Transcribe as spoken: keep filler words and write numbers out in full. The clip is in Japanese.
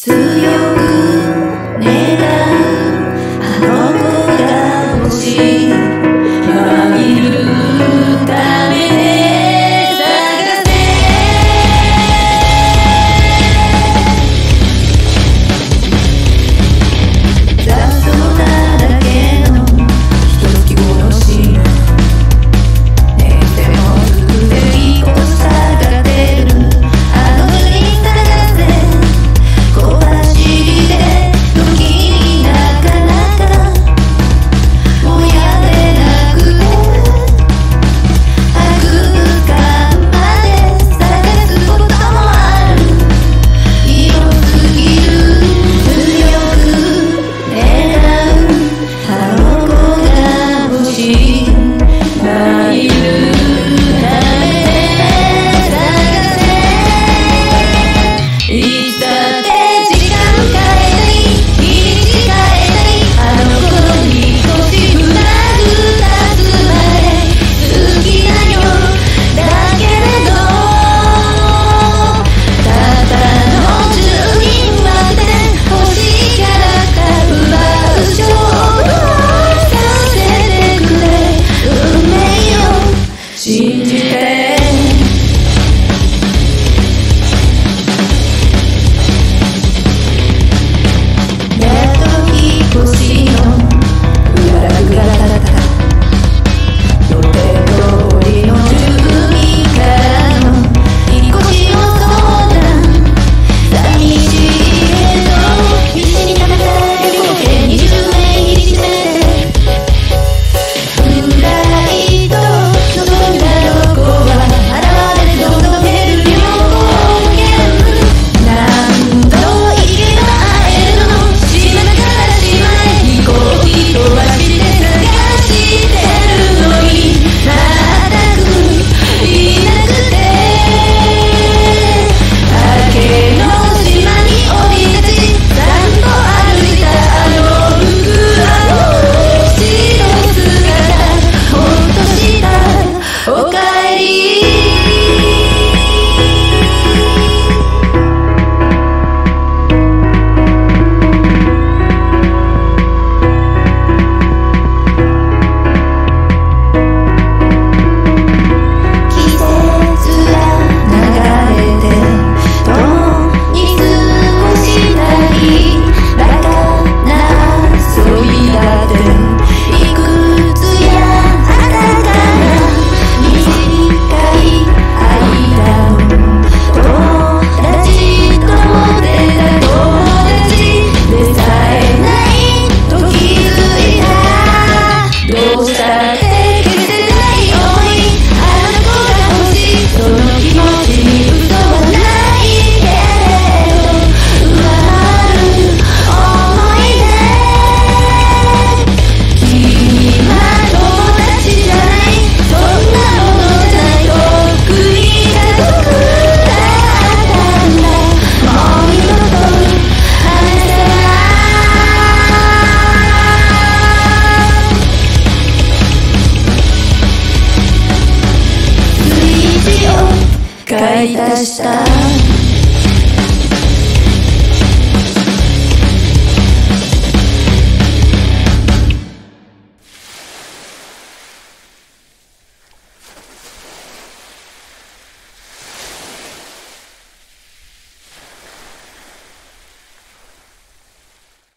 強く願うあの子が欲しい会えるためで探せ雑草なだけのひとつき後のシーン寝てもずっといいこと探ってるあの日に探せ小走りで時になかなかもうやれなくて白間まで探すこともある広すぎる強く願うあの子が欲しい参るためで探せいつだって時間変えない日にち変えないあの子に腰ふらつ立つまで好きなよだけれどただのじゅうにんまで欲しいキャラクター奪う勝負をさせてくれ運命を信じてやっと引っ越しの裏楽がただただ予定通りの住民からの引っ越しの相談寂しいけど必死に食べたい合計にじゅうめい握りしめてフライト望んだどこは現れるどんどん減る旅行券何度行けば会えるの島から島へ飛行機飛ばして探してるのに全くいなくて明けの島に降り立ち散歩歩いたあの服は後ろ姿ほっとしたおかえり季節が流れて共に過ごしたいバカな遊びだっていくつやあったから短い間の友達と思ってた友達でさえないと気づいたどうしたって消せない想いあの子が欲しいその気持ちに嘘はないけれど上回る想いで君は友達じゃないそんなものじゃないとっくに家族だったんだもう二度と離せないスイッチを買い足した